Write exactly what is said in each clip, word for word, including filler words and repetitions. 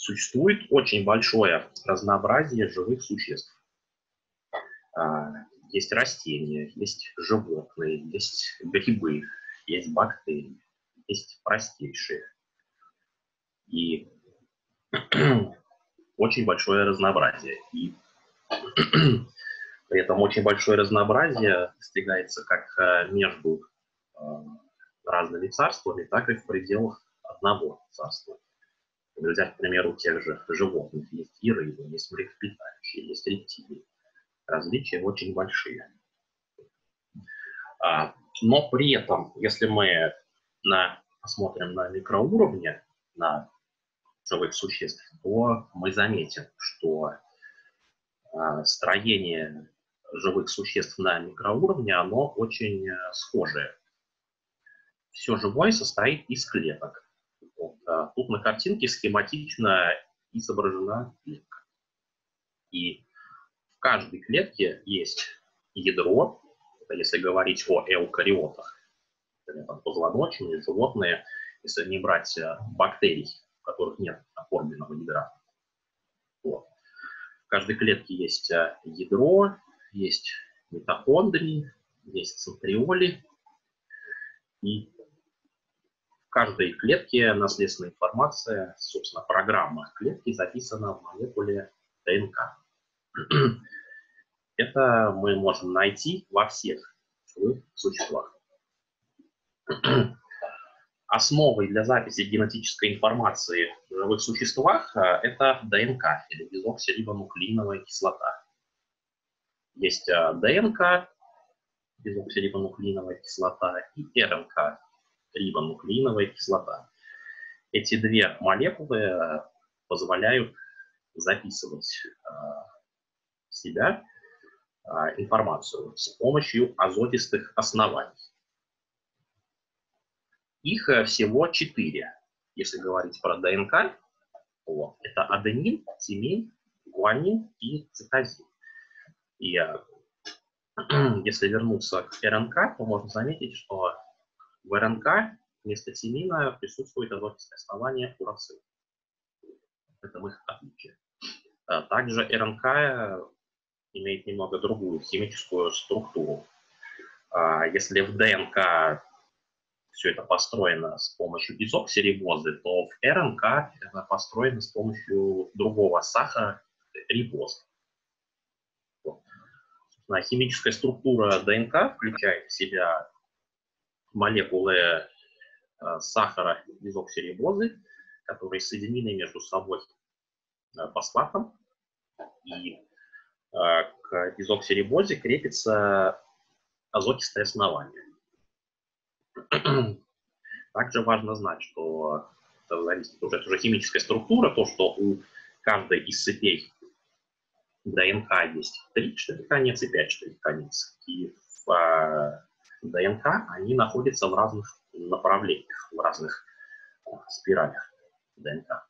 Существует очень большое разнообразие живых существ. Есть растения, есть животные, есть грибы, есть бактерии, есть простейшие. И очень большое разнообразие. И при этом очень большое разнообразие достигается как между разными царствами, так и в пределах одного царства. Взять, к примеру, тех же животных. Есть и рыбы, есть млекопитающие, есть рептилии. Различия очень большие. Но при этом, если мы на, посмотрим на микроуровне, на живых существ, то мы заметим, что строение живых существ на микроуровне, оно очень схожее. Все живое состоит из клеток. Вот, тут на картинке схематично изображена клетка. И в каждой клетке есть ядро, это если говорить о эукариотах, это позвоночные, животные, если не брать бактерий, у которых нет оформленного ядра. Вот. В каждой клетке есть ядро, есть митохондрии, есть центриоли, и в каждой клетке наследственная информация, собственно, программа клетки записана в молекуле ДНК. Это мы можем найти во всех живых существах. Основой для записи генетической информации в живых существах это ДНК, или дезоксирибонуклеиновая кислота. Есть ДНК, дезоксирибонуклеиновая кислота, и РНК, рибонуклеиновая кислота. Эти две молекулы позволяют записывать в себя информацию с помощью азотистых оснований. Их всего четыре. Если говорить про ДНК, вот, это аденин, тимин, гуанин и цитозин. И если вернуться к РНК, то можно заметить, что в РНК вместо тимина присутствует азотистое основание урацил. Это их отличие. Также РНК имеет немного другую химическую структуру. Если в ДНК все это построено с помощью дезоксирибозы, то в РНК это построено с помощью другого сахара, рибозы. Химическая структура ДНК включает в себя молекулы сахара дезоксирибозы, которые соединены между собой фосфатом, и к дезоксирибозе крепится азотистое основание. Также важно знать, что это зависит уже, это уже химическая структура, то, что у каждой из цепей ДНК есть три штрих-конец и пять штрих-конец. И в э, ДНК они находятся в разных направлениях, в разных э, спиралях ДНК.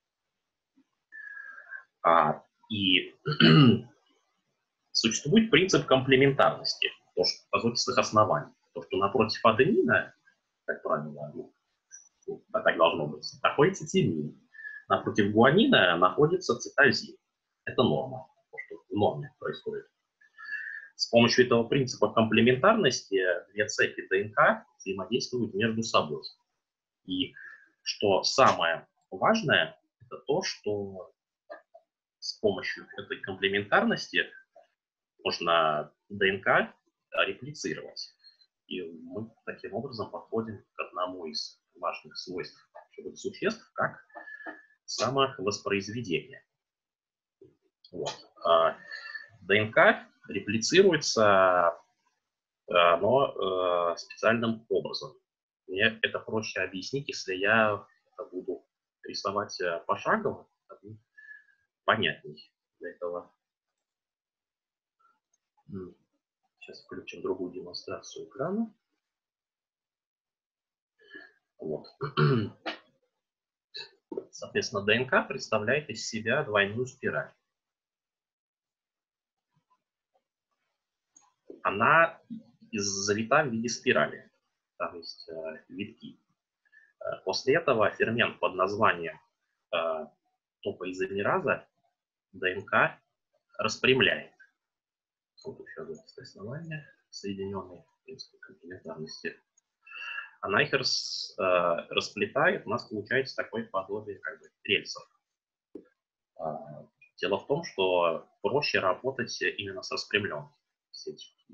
А, и существует принцип комплементарности, то, что азотистых оснований. То, что напротив аденина, как правило, ну, так должно быть, находится тимин. Напротив гуанина находится цитозин. Это норма, то, что в норме происходит. С помощью этого принципа комплементарности две цепи ДНК взаимодействуют между собой. И что самое важное, это то, что с помощью этой комплементарности можно ДНК реплицировать. И мы таким образом подходим к одному из важных свойств живых существ, как самовоспроизведение. Вот. ДНК реплицируется, но специальным образом. Мне это проще объяснить, если я это буду рисовать пошагово, это будет понятней. Для этого сейчас включим другую демонстрацию экрана. Вот. Соответственно, ДНК представляет из себя двойную спираль. Она завита в виде спирали, там есть э, витки. После этого фермент под названием э, топоизомераза ДНК распрямляет. Вот еще одно основание соединенной принципы комплементарности. Она их рас, э, расплетает, у нас получается такое подобие как бы рельсов. Дело в том, что проще работать именно с распрямленными, с,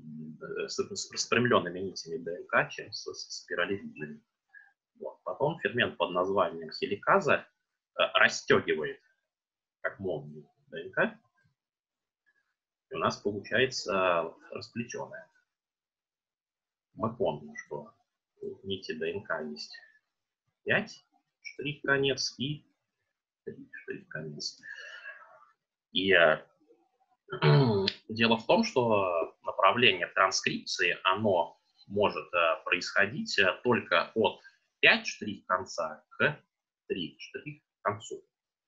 с распрямленными нитями ДНК, чем с, с спиралевидными. Вот. Потом фермент под названием хеликаза э, расстегивает как молнию ДНК, и у нас получается расплетенная. Мы помним, что у нити ДНК есть пять штрих-конец и три штрих-конец. И э, дело в том, что направление транскрипции, оно может э, происходить э, только от пять штрих-конца к три штрих-концу.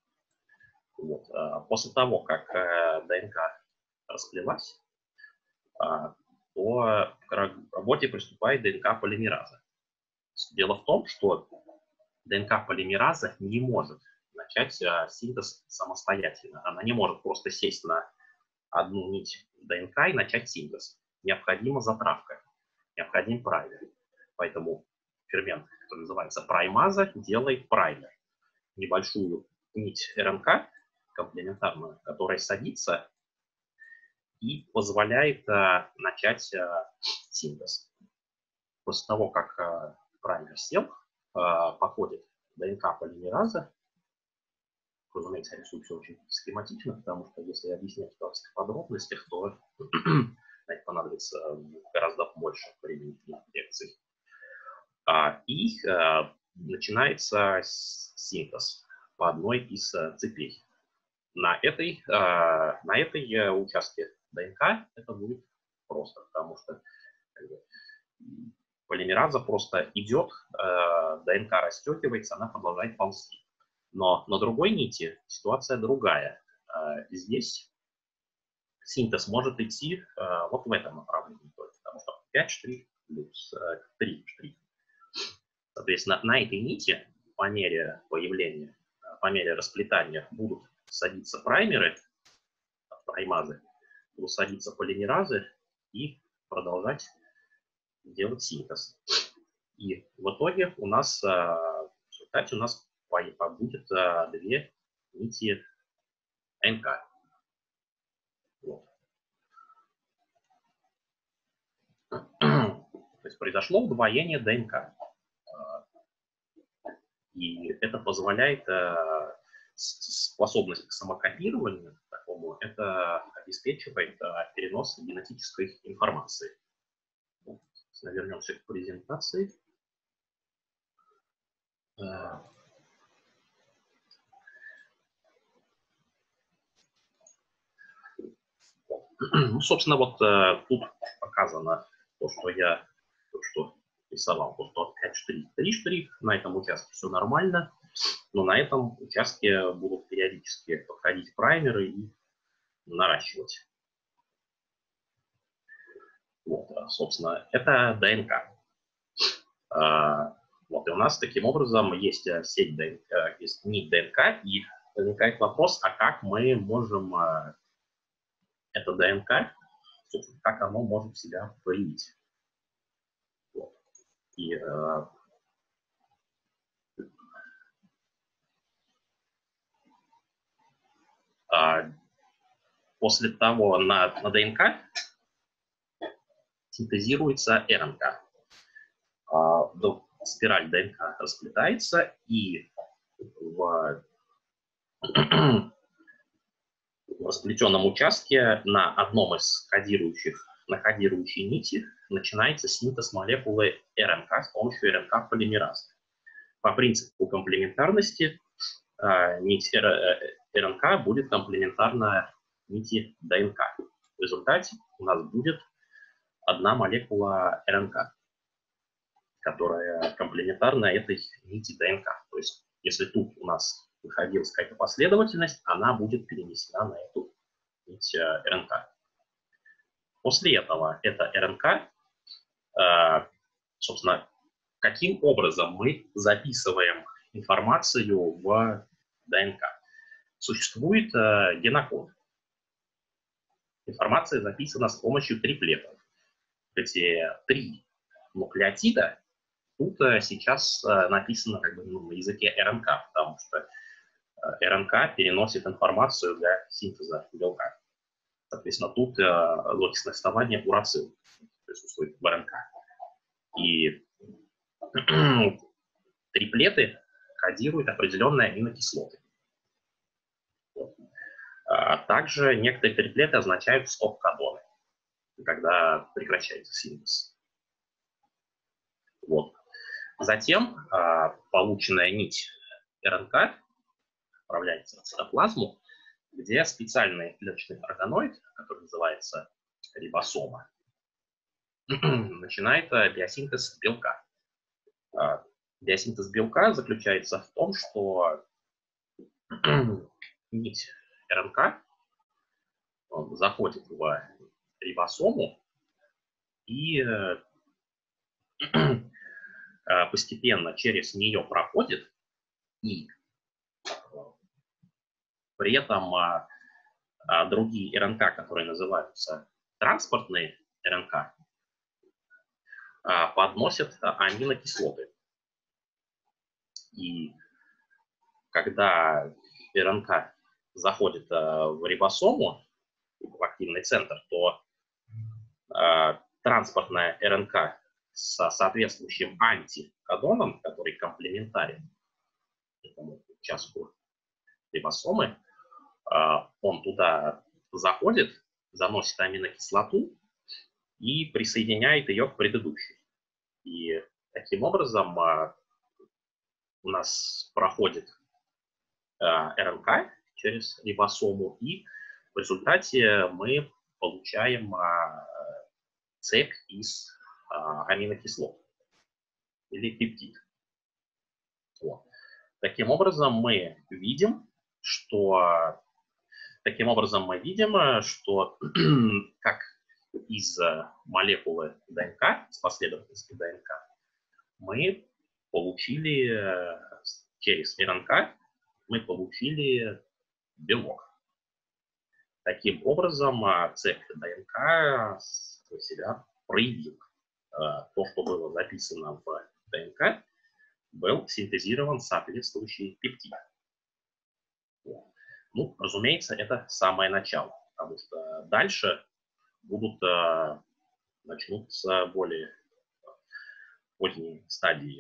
Вот. Э, после того, как э, ДНК расплелась, э, то к работе приступает ДНК-полимераза. Дело в том, что ДНК-полимераза не может начать а, синтез самостоятельно. Она не может просто сесть на одну нить ДНК и начать синтез. Необходима затравка, необходим праймер. Поэтому фермент, который называется праймаза, делает праймер. Небольшую нить РНК, комплементарную, которая садится и позволяет а, начать а, синтез. После того, как а, праймер сел, а, походит ДНК-полимераза. Разумеется, я рисую все очень схематично, потому что если объяснять в подробностях, то это понадобится гораздо больше времени на лекции. А, и а, начинается синтез по одной из а, цепей. На этой, а, на этой а, участке ДНК это будет просто, потому что как бы, полимераза просто идет, а, ДНК расстегивается, она продолжает ползти. Но на другой нити ситуация другая. Здесь синтез может идти вот в этом направлении, потому что пять штрих плюс три штрих. Соответственно, на этой нити по мере появления, по мере расплетания будут садиться праймеры, праймазы, будут садиться полимеразы и продолжать делать синтез. И в итоге у нас в результате у нас будет а, две нити НК. Вот. То есть произошло удвоение ДНК. И это позволяет а, способность к самокопированию такому, это обеспечивает а, перенос генетической информации. Вот. Вернемся к презентации. Ну, собственно, вот э, тут показано то, что я то, что рисовал, то, что пять штрих, три штрих, на этом участке все нормально, но на этом участке будут периодически подходить праймеры и наращивать. Вот, собственно, это ДНК. А, вот, и у нас таким образом есть сеть ДНК, есть нить ДНК, и возникает вопрос, а как мы можем это ДНК, собственно, как оно может себя проявить. Вот. И э, э, после того на, на ДНК синтезируется РНК. Э, спираль ДНК расплетается, и в, в расплетенном участке на одном из кодирующих, на кодирующей нити начинается синтез молекулы РНК с помощью РНК-полимеразы. По принципу комплементарности э, нить РНК будет комплементарна нити ДНК. В результате у нас будет одна молекула РНК, которая комплементарна этой нити ДНК. То есть, если тут у нас находилась какая-то последовательность, она будет перенесена на эту нить РНК. После этого эта РНК, э, собственно, каким образом мы записываем информацию в ДНК. существует э, генокод. Информация записана с помощью триплетов. Эти три нуклеотида тут э, сейчас э, написано как бы, ну, на языке РНК, потому что э, РНК переносит информацию для синтеза белка. Соответственно, тут э, логичное основание урацил присутствует в РНК. И триплеты кодируют определенные аминокислоты. А также некоторые триплеты означают стоп-кодоны, когда прекращается синтез. Вот. Затем а, полученная нить РНК отправляется в цитоплазму, где специальный клеточный органоид, который называется рибосома, начинает биосинтез белка. А, биосинтез белка заключается в том, что нить РНК заходит в рибосому и постепенно через нее проходит, и при этом другие РНК, которые называются транспортные РНК, подносят аминокислоты. И когда РНК заходит в рибосому, в активный центр, то транспортная РНК со соответствующим антикодоном, который комплементарен этому участку рибосомы, он туда заходит, заносит аминокислоту и присоединяет ее к предыдущей. И таким образом у нас проходит РНК через рибосому, и в результате мы получаем цепь из аминокислот или пептид. Вот. Таким образом мы видим, что таким образом мы видим, что как из молекулы ДНК, из последовательности ДНК, мы получили через РНК мы получили белок. Таким образом, цепь ДНК себя проявил. То, что было записано в ДНК, был синтезирован соответствующий пептид. Ну, разумеется, это самое начало, потому что дальше будут начнутся более поздние стадии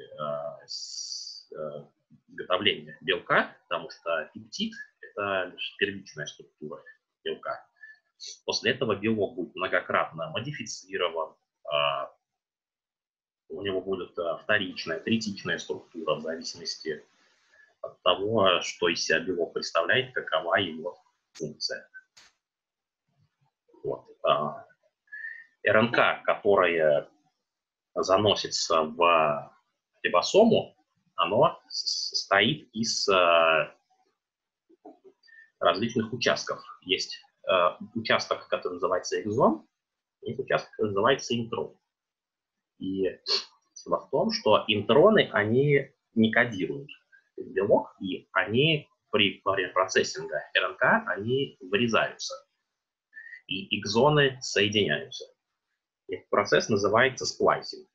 изготовления белка, потому что пептид – это лишь первичная структура белка. После этого белок будет многократно модифицирован, у него будет вторичная, третичная структура в зависимости от того, что из себя белок представляет, какова его функция. Вот. РНК, которая заносится в рибосому, оно состоит из различных участков. Есть участок, который называется экзон, есть участок, который называется интрон. И дело в том, что интроны, они не кодируют белок, и они при процессинга РНК, они вырезаются. И экзоны соединяются. Этот процесс называется сплайсинг.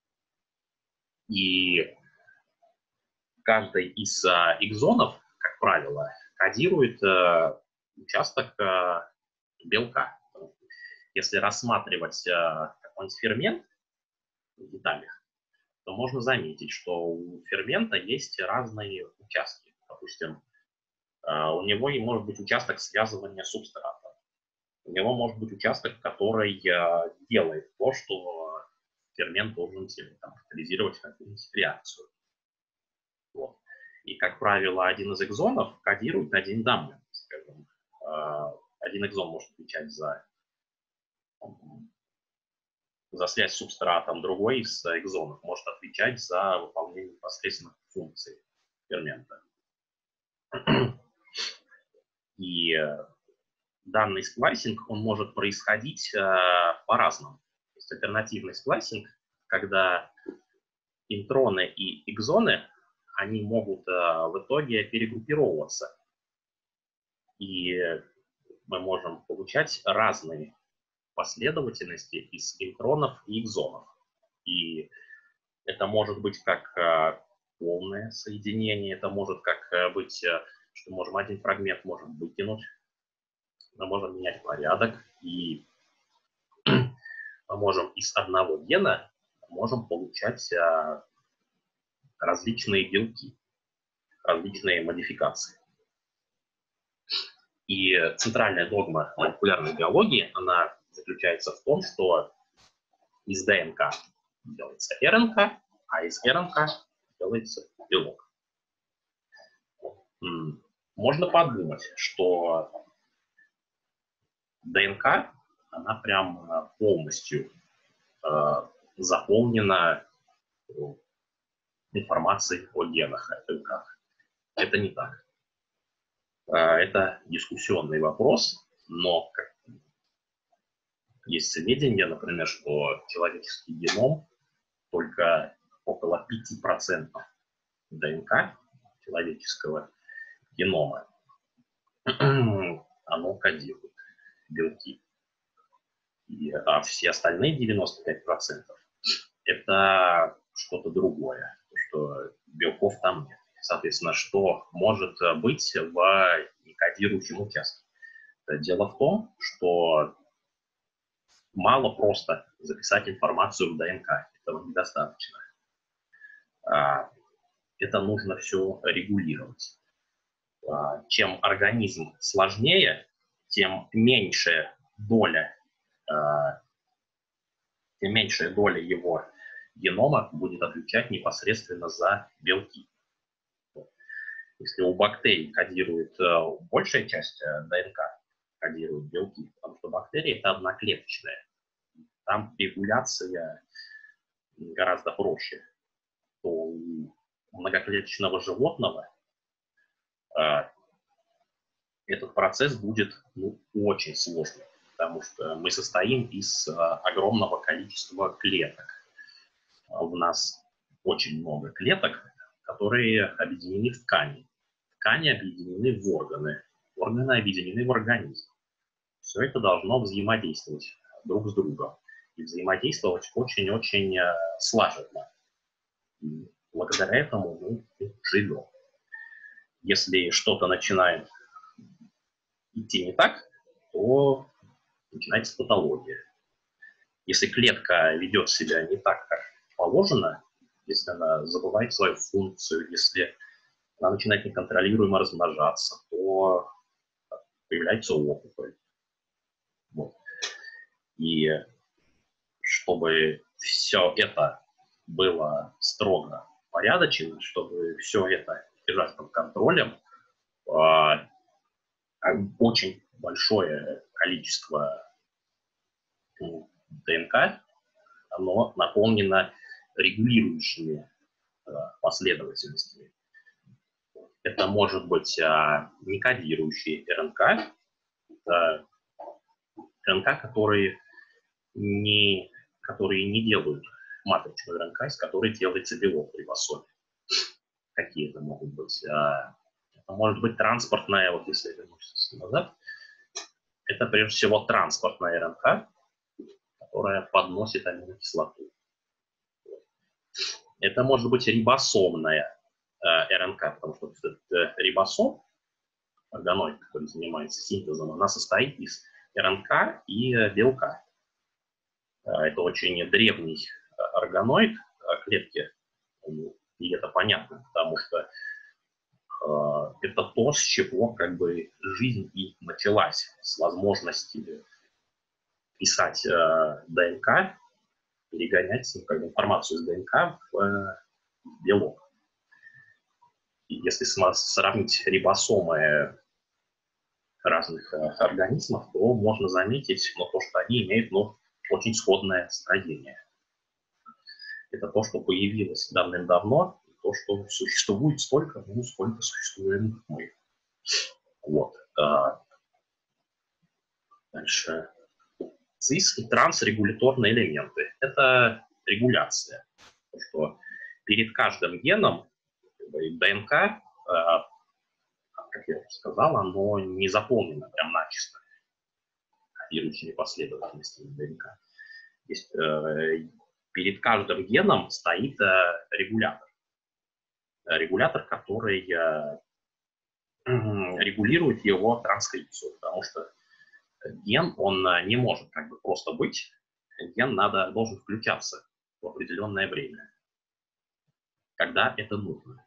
И каждый из а, экзонов, как правило, кодирует а, участок а, белка. Если рассматривать а, какой-нибудь фермент в деталях, то можно заметить, что у фермента есть разные участки. Допустим, а, у него и может быть участок связывания субстрата. У него может быть участок, который а, делает то, что фермент должен там, катализировать какую-нибудь реакцию. Вот. И, как правило, один из экзонов кодирует один домен. Скажем, а, один экзон может отвечать за, за связь с субстратом, другой из экзонов может отвечать за выполнение непосредственно функций фермента. И данный сплайсинг, он может происходить э, по-разному. То есть альтернативный сплайсинг, когда интроны и экзоны, они могут э, в итоге перегруппировываться. И мы можем получать разные последовательности из интронов и экзонов. И это может быть как полное соединение, это может как быть, что можем один фрагмент можем выкинуть, мы можем менять порядок, и мы можем из одного гена можем получать различные белки, различные модификации. И центральная догма молекулярной биологии, она заключается в том, что из ДНК делается РНК, а из РНК делается белок. Можно подумать, что ДНК, она прям полностью э, заполнена информацией о генах, о белках. Это не так. Это дискуссионный вопрос, но есть сведения, например, что человеческий геном только около пяти процентов ДНК человеческого генома, оно кодирует белки. И, а все остальные девяносто пять процентов это что-то другое, что белков там нет. Соответственно, что может быть в некодирующем участке? Дело в том, что мало просто записать информацию в ДНК, этого недостаточно. Это нужно все регулировать. Чем организм сложнее, тем меньшая доля, тем меньшая доля его генома будет отвечать непосредственно за белки. Если у бактерий кодирует большая часть ДНК, кодируют белки, потому что бактерии это одноклеточные. Там регуляция гораздо проще. То у многоклеточного животного э, этот процесс будет ну, очень сложный, потому что мы состоим из э, огромного количества клеток. У нас очень много клеток, которые объединены в ткани. Ткани объединены в органы, органы объединены в организм. Все это должно взаимодействовать друг с другом. И взаимодействовать очень-очень э, слаженно. И благодаря этому мы живем. Если что-то начинает идти не так, то начинается патология. Если клетка ведет себя не так, как положено, если она забывает свою функцию, если она начинает неконтролируемо размножаться, то появляется опухоль. Вот. И чтобы все это было строго порядочно, чтобы все это держать под контролем, очень большое количество ДНК, оно наполнено регулирующими последовательностями. Это может быть некодирующий РНК, это РНК, которые не, которые не делают матричную РНК, из которой делается белок в рибосоме. Какие это могут быть? Это может быть транспортная, вот если вернуться назад, это прежде всего транспортная РНК, которая подносит аминокислоту. Это может быть рибосомная э, РНК, потому что этот э, рибосом, органоид, который занимается синтезом, она состоит из РНК и э, белка. Э, это очень древний э, органоид э, клетки, и это понятно, потому что э, это то, с чего как бы жизнь и началась, с возможности писать э, ДНК, перегонять как бы, информацию из ДНК в э, белок. И если сравнить рибосомы разных э, организмов, то можно заметить ну, то, что они имеют ну, очень сходное строение. Это то, что появилось давным-давно, то, что существует столько, ну, сколько существуем мы. Вот. Дальше. Цис и трансрегуляторные элементы. Это регуляция. То, что перед каждым геном ДНК как я уже сказал, оно не заполнено прям начисто кодирующими последовательностями ДНК. Есть, э, перед каждым геном стоит э, регулятор. Регулятор, который э, регулирует его транскрипцию, потому что ген, он не может как бы просто быть, ген надо, должен включаться в определенное время, когда это нужно.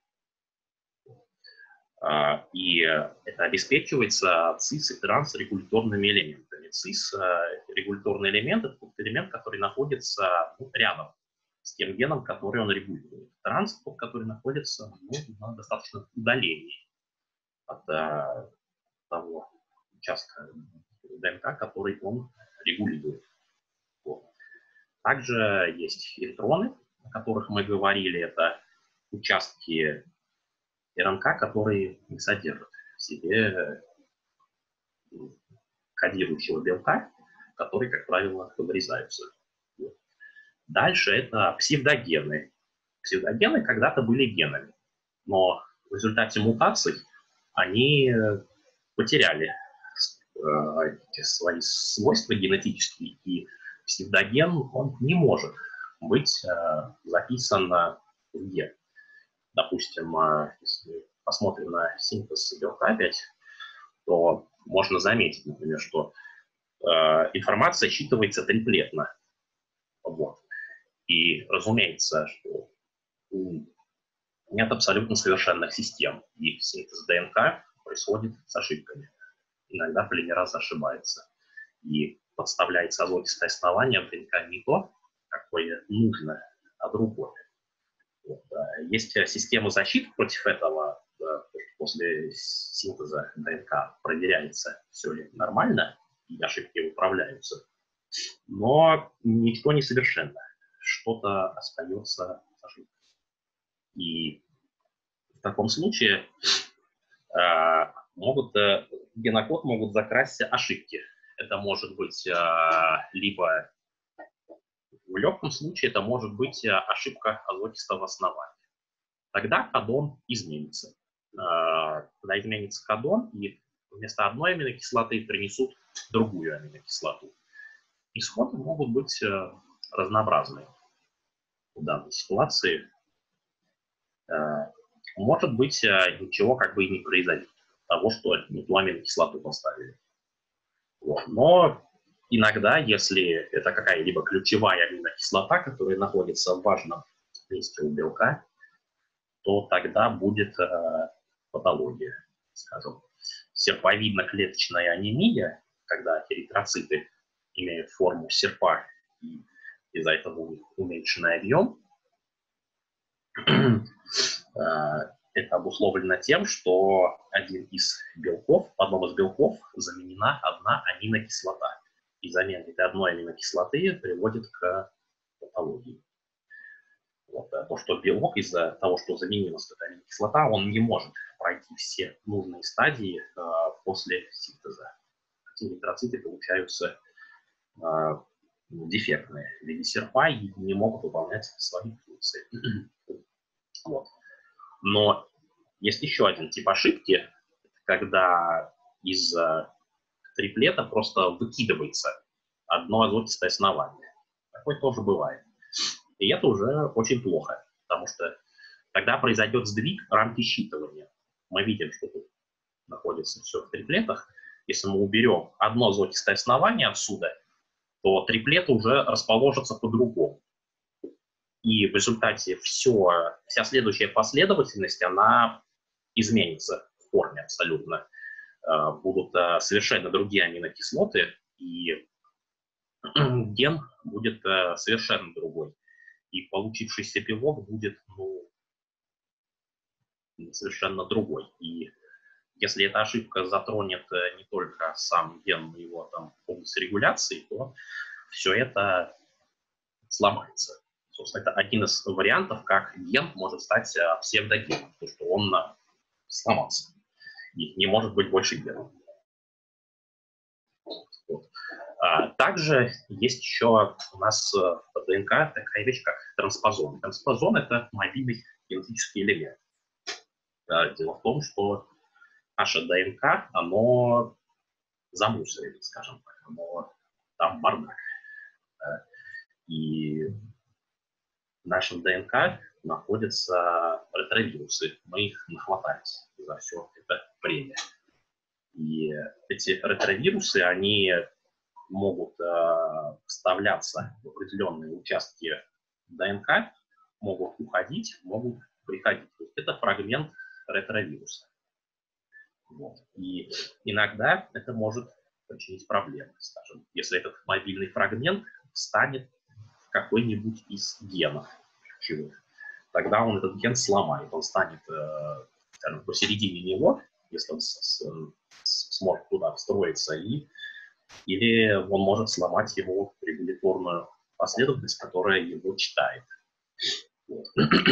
И это обеспечивается цис и трансрегуляторными элементами. Цис – регуляторный элемент – это тот элемент, который находится, ну, рядом с тем геном, который он регулирует. Транс – тот, который находится, ну, на достаточном удалении от а, того участка ДНК, который он регулирует. Вот. Также есть интроны, о которых мы говорили. Это участки РНК, которые не содержат в себе кодирующего белка, которые, как правило, вырезаются. Вот. Дальше это псевдогены. Псевдогены когда-то были генами, но в результате мутаций они потеряли э, свои свойства генетические, и псевдоген он не может быть э, записан в ген. Допустим, э, если посмотрим на синтез белка опять, то можно заметить, например, что э, информация считывается триплетно. Вот. И разумеется, что нет абсолютно совершенных систем, и синтез ДНК происходит с ошибками. Иногда полимераз ошибается. И подставляется азотистое основание в ДНК не то, какое нужно, а другое. Вот. Есть система защиты против этого. После синтеза ДНК проверяется, все ли нормально, и ошибки выправляются. Но ничто не совершенно. Что-то остается с ошибкой. И в таком случае э, могут, э, генокод могут закрасть ошибки. Это может быть э, либо в легком случае это может быть ошибка азотистого основания. Тогда кодон изменится. Э, когда изменится кодон, и вместо одной аминокислоты принесут другую аминокислоту. Исходы могут быть э, разнообразные в данной ситуации. Может быть, ничего как бы и не произойдет, того, что не ту аминокислоту поставили. Вот. Но иногда, если это какая-либо ключевая аминокислота, которая находится в важном месте у белка, то тогда будет э, патология, скажем, серповидно-клеточная анемия, когда эритроциты имеют форму серпа, и из-за этого у них уменьшенный объем. Это обусловлено тем, что один из белков, в одном из белков заменена одна аминокислота. И замена этой одной аминокислоты приводит к патологии. Вот. То, что белок из-за того, что заменилась эта аминокислота, он не может пройти все нужные стадии э, после синтеза. Эритроциты получаются э, дефектные в виде серпа и не могут выполнять свои функции. Вот. Но есть еще один тип ошибки, когда из триплета просто выкидывается одно азотистое основание. Такое тоже бывает. И это уже очень плохо, потому что тогда произойдет сдвиг рамки считывания. Мы видим, что тут находится все в триплетах. Если мы уберем одно азотистое основание отсюда, то триплеты уже расположатся по-другому. И в результате все, вся следующая последовательность, она изменится в корне абсолютно. Будут совершенно другие аминокислоты, и ген будет совершенно другой. И получившийся белок будет, ну, совершенно другой. И если эта ошибка затронет не только сам ген, но и его там область регуляции, то все это сломается. Собственно, это один из вариантов, как ген может стать псевдогеном, потому что он сломался и не может быть больше геном. Вот. А также есть еще у нас в ДНК такая вещь, как транспозон. Транспозон – это мобильный генетический элемент. Дело в том, что наше ДНК, оно замусорено, скажем так, оно там бардак. И в нашем ДНК находятся ретровирусы. Мы их нахватались за все это время. И эти ретровирусы, они могут э, вставляться в определенные участки ДНК, могут уходить, могут приходить. То есть это фрагмент ретровируса. Вот. И иногда это может причинить проблемы. Скажем, если этот мобильный фрагмент встанет в какой-нибудь из генов, тогда он этот ген сломает. Он станет, э, скажем, посередине него, если он с, с, с, сможет туда встроиться, и, или он может сломать его регуляторную последовательность, которая его читает. Вот.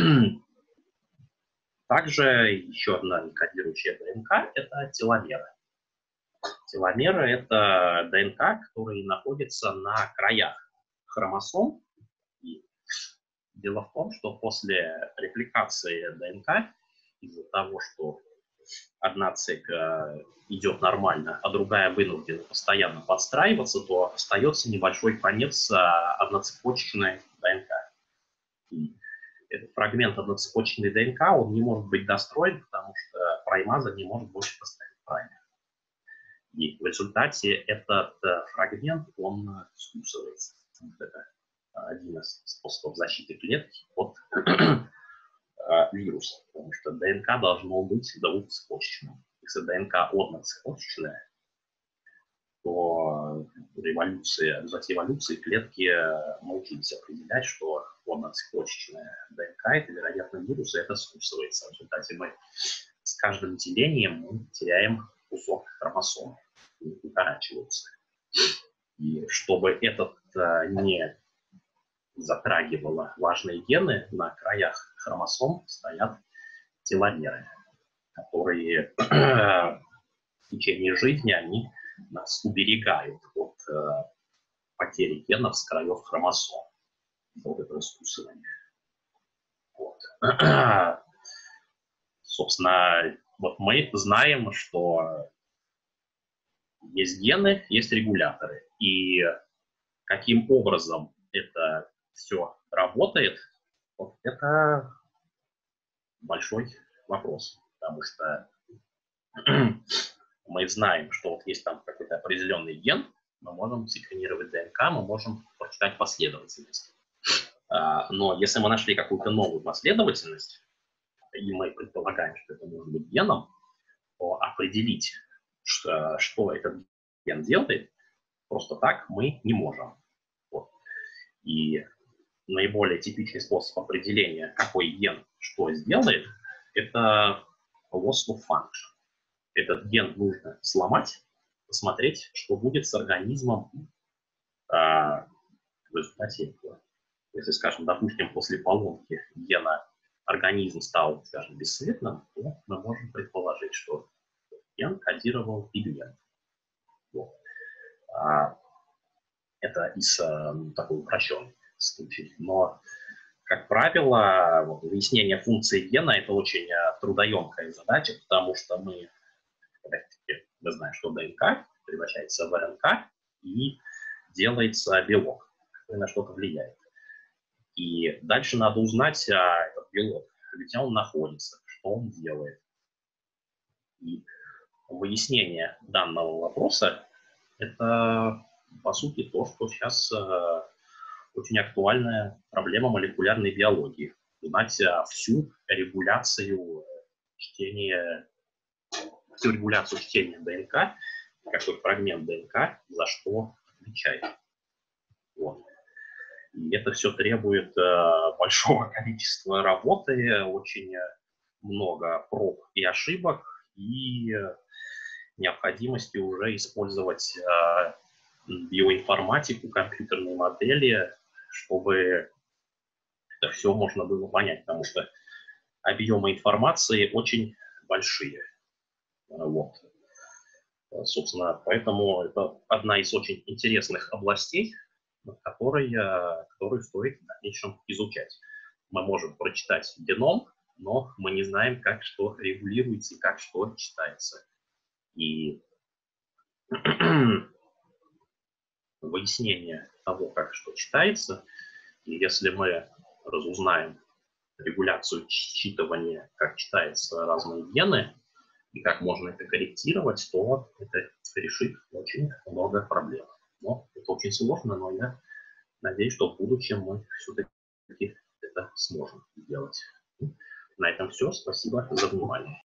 Также еще одна некодирующая ДНК – это теломеры. Теломеры – это ДНК, которые находятся на краях хромосом. И дело в том, что после репликации ДНК, из-за того, что одна цепь идет нормально, а другая вынуждена постоянно подстраиваться, то остается небольшой конец одноцепочечной ДНК. И этот фрагмент одноцепочечной ДНК, он не может быть достроен, потому что праймаза не может больше поставить праймер. И в результате этот фрагмент, он скусывается. Это один из способов защиты клетки от вируса, потому что ДНК должно быть двухцепочечным. Если ДНК одноцепочечная, то революции, в результате эволюции клетки научились определять, что одноцепочечная ДНК – это, вероятно, вирус, и это скусывается. В результате мы с каждым делением мы теряем кусок хромосомы, укорачиваются. И чтобы этот не затрагивало важные гены, на краях хромосом стоят теломеры, которые в течение жизни они нас уберегают от э, потери генов с краев хромосом. Вот это раскусывание. Вот. Собственно, вот мы знаем, что есть гены, есть регуляторы. И каким образом это все работает, вот это большой вопрос. Потому что мы знаем, что вот есть там какой-то определенный ген, мы можем секвенировать ДНК, мы можем прочитать последовательность. Но если мы нашли какую-то новую последовательность, и мы предполагаем, что это может быть геном, то определить, что, что этот ген делает, просто так мы не можем. Вот. И наиболее типичный способ определения, какой ген что сделает, это loss of function. Этот ген нужно сломать, посмотреть, что будет с организмом а, в результате этого. Если, скажем, допустим, после поломки гена организм стал, скажем, бесцветным, то мы можем предположить, что ген кодировал пигмент. Вот. А, это из а, такой упрощенный случай. Но, как правило, вот, выяснение функции гена – это очень а, трудоемкая задача, потому что мы мы знаем, что ДНК превращается в РНК и делается белок, который на что-то влияет. И дальше надо узнать, а этот белок, где он находится, что он делает. И выяснение данного вопроса – это, по сути, то, что сейчас э, очень актуальная проблема молекулярной биологии. Узнать э, всю регуляцию чтения всю регуляцию чтения ДНК, какой фрагмент ДНК за что отвечает. Вот. И это все требует э, большого количества работы, очень много проб и ошибок, и необходимости уже использовать э, биоинформатику, компьютерные модели, чтобы это все можно было понять, потому что объемы информации очень большие. Вот. Собственно, поэтому это одна из очень интересных областей, которые, которые стоит в дальнейшем изучать. Мы можем прочитать геном, но мы не знаем, как что регулируется и как что читается. И выяснение того, как что читается, и если мы разузнаем регуляцию считывания, как читаются разные гены, и как можно это корректировать, то это решит очень много проблем. Но это очень сложно, но я надеюсь, что в будущем мы все-таки это сможем сделать. На этом все. Спасибо за внимание.